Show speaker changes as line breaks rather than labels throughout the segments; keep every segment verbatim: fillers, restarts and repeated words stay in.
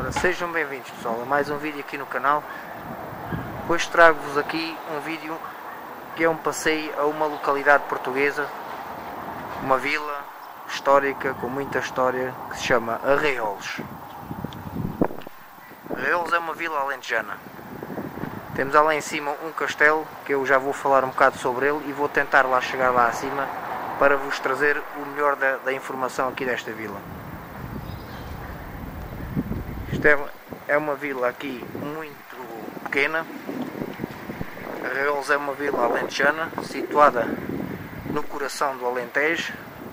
Ora, sejam bem-vindos, pessoal, a mais um vídeo aqui no canal. Hoje trago-vos aqui um vídeo que é um passeio a uma localidade portuguesa, uma vila histórica com muita história, que se chama Arraiolos. Arraiolos é uma vila alentejana. Temos lá em cima um castelo, que eu já vou falar um bocado sobre ele e vou tentar lá chegar lá acima para vos trazer o melhor da, da informação aqui desta vila. Isto é, é uma vila aqui muito pequena. Arraiolos é uma vila alentejana, situada no coração do Alentejo,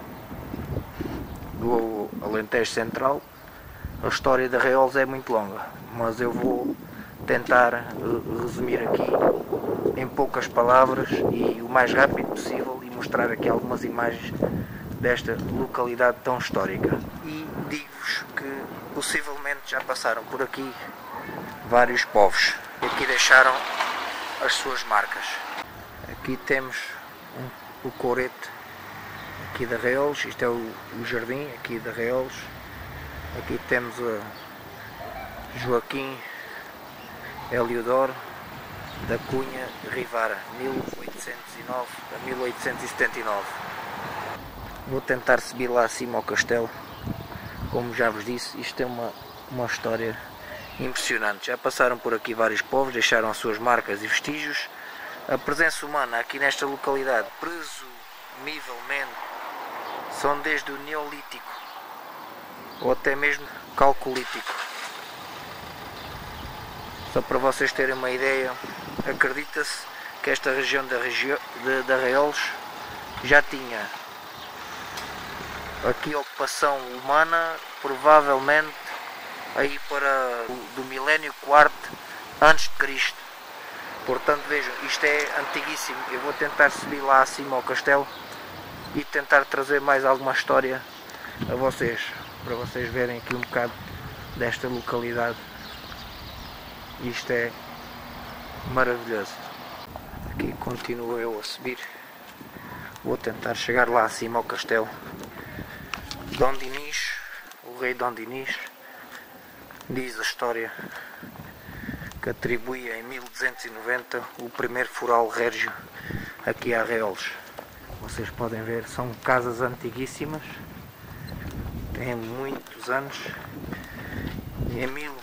do Alentejo Central. A história de Arraiolos é muito longa, mas eu vou tentar resumir aqui em poucas palavras e o mais rápido possível e mostrar aqui algumas imagens desta localidade tão histórica. E digo-vos que possivelmente já passaram por aqui vários povos e aqui deixaram as suas marcas. Aqui temos um, o courete aqui de Arraiolos, isto é o, o jardim aqui de Arraiolos. Aqui temos o Joaquim Eliodoro da Cunha Rivara, mil oitocentos e nove a mil oitocentos e setenta e nove. Vou tentar subir lá acima ao castelo. Como já vos disse, isto é uma, uma história impressionante. Já passaram por aqui vários povos, deixaram as suas marcas e vestígios. A presença humana aqui nesta localidade, presumivelmente, são desde o Neolítico ou até mesmo Calcolítico. Só para vocês terem uma ideia, acredita-se que esta região da regi de, de Arraiolos já tinha aqui ocupação humana, provavelmente aí para o do milénio quarto antes de Cristo. Portanto, vejam, isto é antiguíssimo. Eu vou tentar subir lá acima ao castelo e tentar trazer mais alguma história a vocês, para vocês verem aqui um bocado desta localidade. Isto é maravilhoso. Aqui continuo eu a subir. Vou tentar chegar lá acima ao castelo. Dom Dinis, o rei Dom Dinis, diz a história que atribuía em mil duzentos e noventa o primeiro foral régio aqui a Arraiolos. Vocês podem ver, são casas antiguíssimas, têm muitos anos. E em, mil,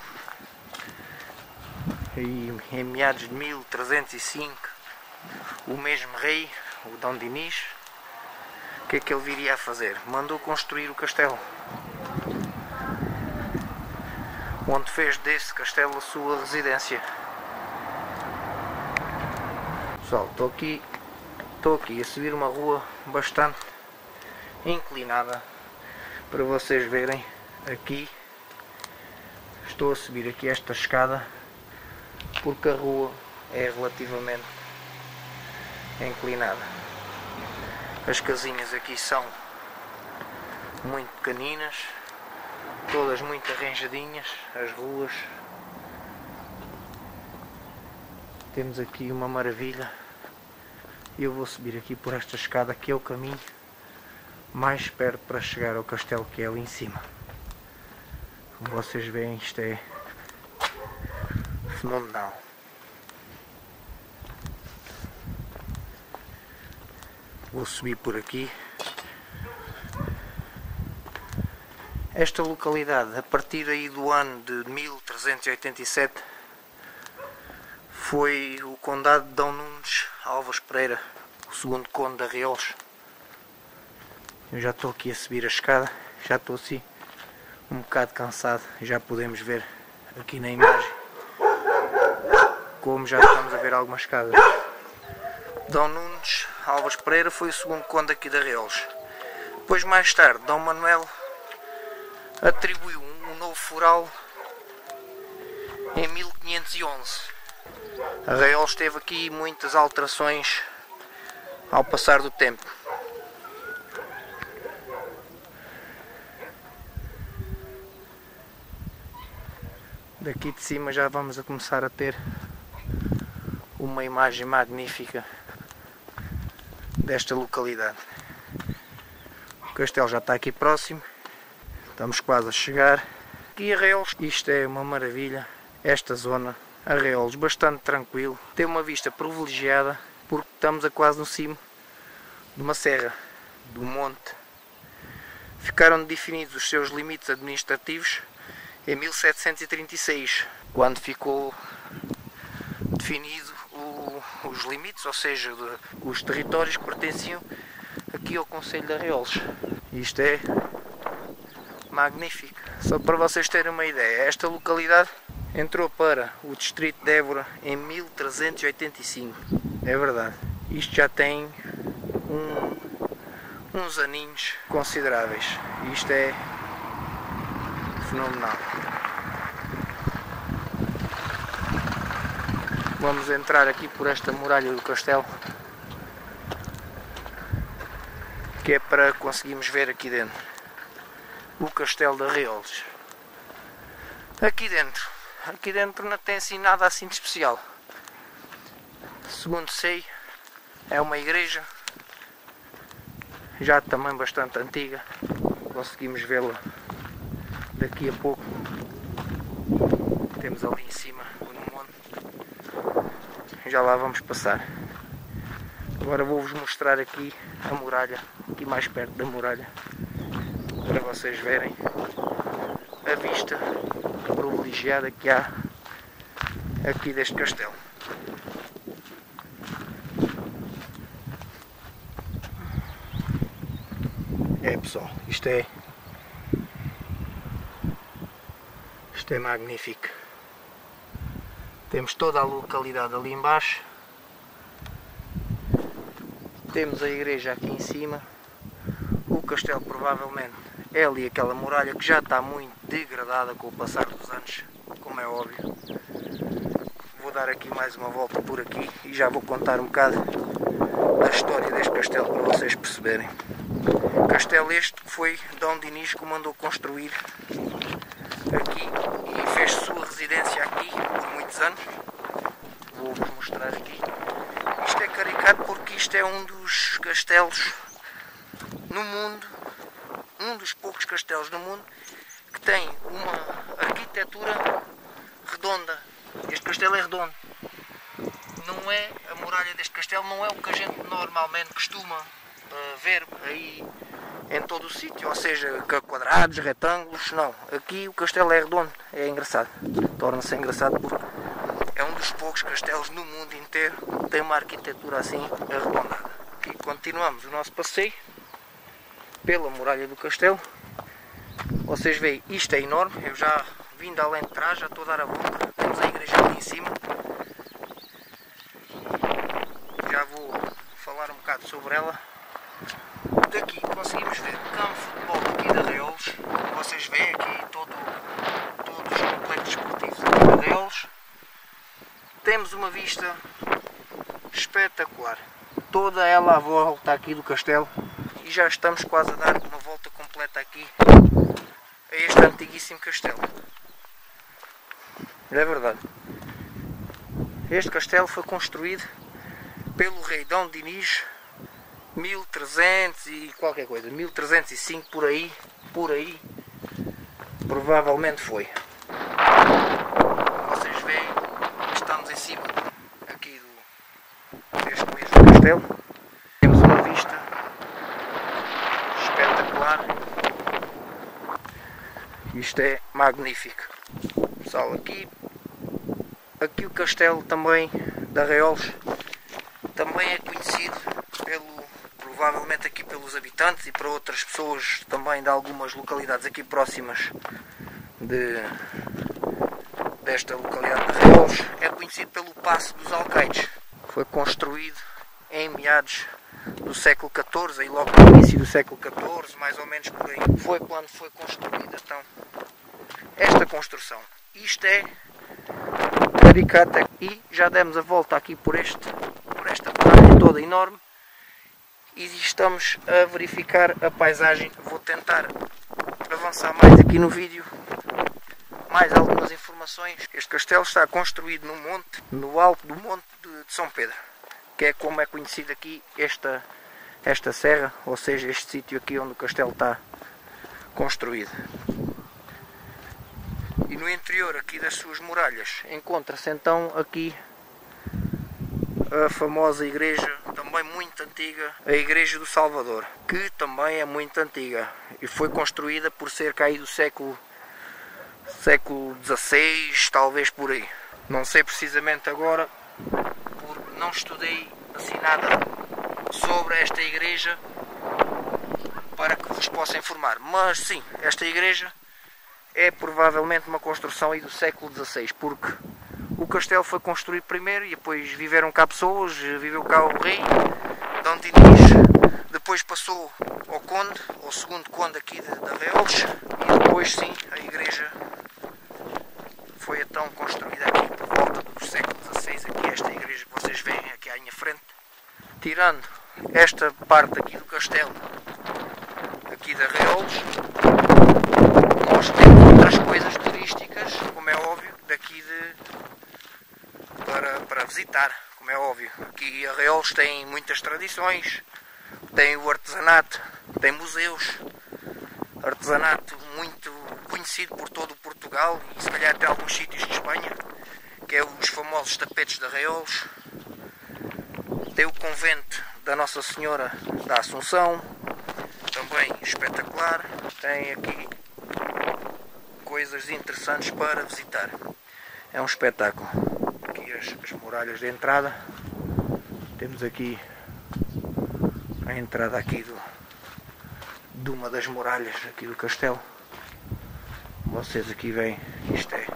e em meados de mil trezentos e cinco, o mesmo rei, o Dom Dinis, o que é que ele viria a fazer? Mandou construir o castelo, onde fez desse castelo a sua residência. Pessoal, estou aqui, estou aqui a subir uma rua bastante inclinada, para vocês verem. Aqui estou a subir aqui esta escada porque a rua é relativamente inclinada. As casinhas aqui são muito pequeninas, todas muito arranjadinhas, as ruas. Temos aqui uma maravilha. Eu vou subir aqui por esta escada, que é o caminho mais perto para chegar ao castelo, que é ali em cima. Como vocês veem, isto é fenomenal. Vou subir por aqui. Esta localidade, a partir aí do ano de mil trezentos e oitenta e sete, foi o condado de Dom Nunes Alves Pereira, o segundo conde de Arraiolos. Eu já estou aqui a subir a escada, já estou assim um bocado cansado, já podemos ver aqui na imagem como já estamos a ver algumas escadas. Dom Nunes Alves Pereira foi o segundo conde aqui de Arraiolos. Depois, mais tarde, Dom Manuel atribuiu um novo foral em mil quinhentos e onze. Arraiolos teve aqui muitas alterações ao passar do tempo. Daqui de cima já vamos a começar a ter uma imagem magnífica desta localidade. O castelo já está aqui próximo, estamos quase a chegar. aqui Arraiolos, isto é uma maravilha, esta zona, Arraiolos, bastante tranquilo, tem uma vista privilegiada, porque estamos a quase no cimo de uma serra, do monte. Ficaram definidos os seus limites administrativos em mil setecentos e trinta e seis, quando ficou definido o, os limites, ou seja, de, os territórios que pertenciam aqui ao concelho de Arraiolos. Isto é magnífico. Só para vocês terem uma ideia, esta localidade entrou para o distrito de Évora em mil trezentos e oitenta e cinco. É verdade. Isto já tem um, uns aninhos consideráveis. Isto é fenomenal. Vamos entrar aqui por esta muralha do castelo, que é para conseguirmos ver aqui dentro o castelo de Arraiolos. Aqui dentro, aqui dentro não tem assim nada assim de especial. Segundo sei, é uma igreja já também bastante antiga. Conseguimos vê-la daqui a pouco. Temos ali em cima no monte. Já lá vamos passar. Agora vou-vos mostrar aqui a muralha, aqui mais perto da muralha, para vocês verem a vista privilegiada que há aqui deste castelo. É pessoal, isto é isto é magnífico. Temos toda a localidade ali embaixo, temos a igreja aqui em cima, o castelo provavelmente é ali aquela muralha que já está muito degradada com o passar dos anos, como é óbvio. Vou dar aqui mais uma volta por aqui e já vou contar um bocado da história deste castelo para vocês perceberem. O castelo este foi Dom Dinis que o mandou construir aqui e fez sua residência aqui por muitos anos. Vou-vos mostrar aqui. Isto é caricato porque isto é um dos castelos no mundo, um dos poucos castelos no mundo que tem uma arquitetura redonda. Este castelo é redondo. Não é, a muralha deste castelo não é o que a gente normalmente costuma uh, ver aí em todo o sítio, ou seja, quadrados, retângulos, não. Aqui o castelo é redondo, é engraçado. Torna-se engraçado porque é um dos poucos castelos no mundo inteiro que tem uma arquitetura assim arredondada. E continuamos o nosso passeio pela muralha do castelo. Vocês veem, isto é enorme, eu já vim de além de trás, já estou a dar a volta. Temos a igreja ali em cima. Já vou falar um bocado sobre ela. Daqui conseguimos ver o campo de futebol aqui de Arraiolos. Como vocês veem aqui todo, todos os complexos esportivos aqui de Arraiolos. Temos uma vista espetacular. Toda ela à volta aqui do castelo. E já estamos quase a dar uma volta completa aqui a este antiguíssimo castelo. É verdade. Este castelo foi construído pelo rei Dom Dinis mil e trezentos e qualquer coisa, mil trezentos e cinco por aí, por aí, provavelmente foi. Como vocês veem, estamos em cima aqui do, deste mesmo castelo. Temos uma vista espetacular. Isto é magnífico. Pessoal, aqui, aqui o castelo também de Arraiolos também é conhecido pelo, provavelmente aqui pelos habitantes e para outras pessoas também de algumas localidades aqui próximas de, desta localidade de Arraiolos. É conhecido pelo Paço dos Alcaides. Foi construído em meados do século catorze, aí logo no início do século catorze, mais ou menos por aí. Foi quando foi construída então esta construção. Isto é caricata e já demos a volta aqui por, este, por esta muralha toda enorme e estamos a verificar a paisagem. Vou tentar avançar mais aqui no vídeo, mais algumas informações. Este castelo está construído no monte, no alto do monte de, de São Pedro, que é como é conhecido aqui esta, esta serra, ou seja, este sítio aqui onde o castelo está construído. E no interior aqui das suas muralhas encontra-se então aqui a famosa igreja, também muito antiga, a Igreja do Salvador, que também é muito antiga e foi construída por cerca aí do século século dezasseis, talvez por aí. Não sei precisamente agora, porque não estudei assim nada sobre esta igreja para que vos possa informar, mas sim, esta igreja é provavelmente uma construção aí do século dezasseis, porque o castelo foi construído primeiro e depois viveram cá pessoas, viveu cá o rei Dom Dinis, depois passou ao conde, ao segundo conde aqui de, de Arraiolos, e depois sim a igreja foi então construída aqui por volta do século dezasseis, aqui esta igreja que vocês veem aqui à minha frente. Tirando esta parte aqui do castelo, aqui de Arraiolos, nós temos outras coisas turísticas, como é óbvio, daqui de, para, para visitar, como é óbvio. Aqui Arraiolos tem muitas tradições, tem o artesanato, tem museus, artesanato muito conhecido por todo o Portugal e se calhar até alguns sítios de Espanha, que é os famosos tapetes de Arraiolos. Tem o convento da Nossa Senhora da Assunção, também espetacular. Tem aqui coisas interessantes para visitar. É um espetáculo. Aqui as, as muralhas de entrada. Temos aqui a entrada aqui do, de uma das muralhas aqui do castelo. Vocês aqui veem, isto é,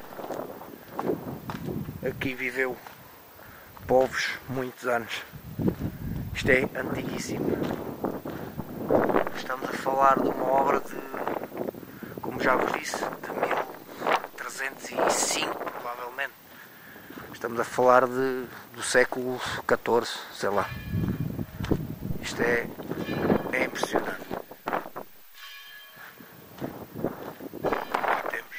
aqui viveu povos muitos anos. Isto é antiguíssimo. Estamos a falar de uma obra de, como já vos disse, de mil trezentos e cinco provavelmente. Estamos a falar de, do século catorze, sei lá. Isto é, é impressionante. Aqui temos.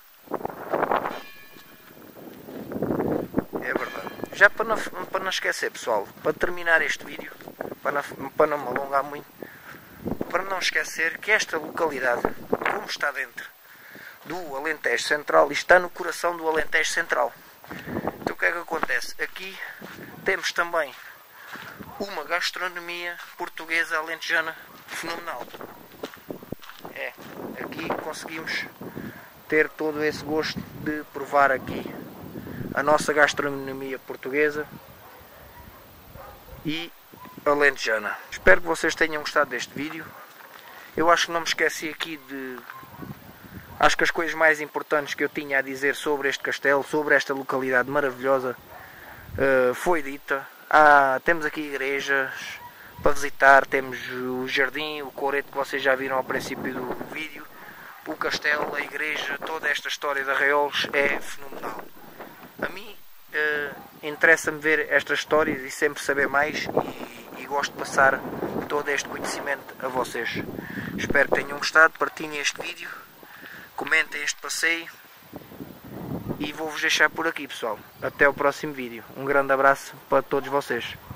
É verdade. Já para não, para não esquecer, pessoal, para terminar este vídeo, para não, para não me alongar muito, para não esquecer que esta localidade, como está dentro do Alentejo Central, está no coração do Alentejo Central. Então o que é que acontece? Aqui temos também uma gastronomia portuguesa alentejana fenomenal. É, aqui conseguimos ter todo esse gosto de provar aqui a nossa gastronomia portuguesa e alentejana. Espero que vocês tenham gostado deste vídeo. Eu acho que não me esqueci aqui de... Acho que as coisas mais importantes que eu tinha a dizer sobre este castelo, sobre esta localidade maravilhosa, uh, foi dita. Ah, temos aqui igrejas para visitar, temos o jardim, o coreto que vocês já viram ao princípio do vídeo, o castelo, a igreja, toda esta história de Arraiolos é fenomenal. A mim uh, interessa-me ver estas histórias e sempre saber mais e, e gosto de passar todo este conhecimento a vocês. Espero que tenham gostado, partilhem este vídeo, comentem este passeio e vou-vos deixar por aqui, pessoal. Até o próximo vídeo. Um grande abraço para todos vocês.